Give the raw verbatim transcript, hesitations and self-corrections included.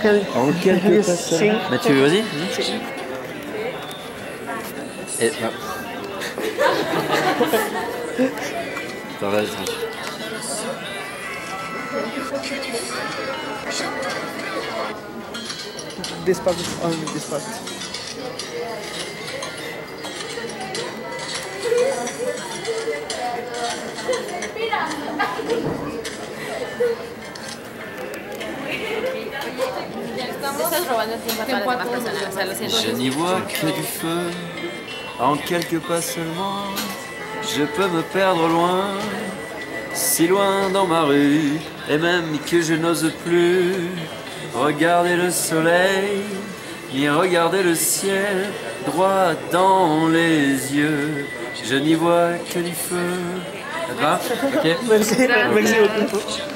En quelques pas seulement. Mathieu, vas-y. Et bah. Attends, vas-y. This part is only this part. Je n'y vois que du feu, en quelques pas seulement. Je peux me perdre loin, si loin dans ma rue, et même que je n'ose plus regarder le soleil, ni regarder le ciel droit dans les yeux. Je n'y vois que du feu. Ça te va? Ok. Merci, merci beaucoup.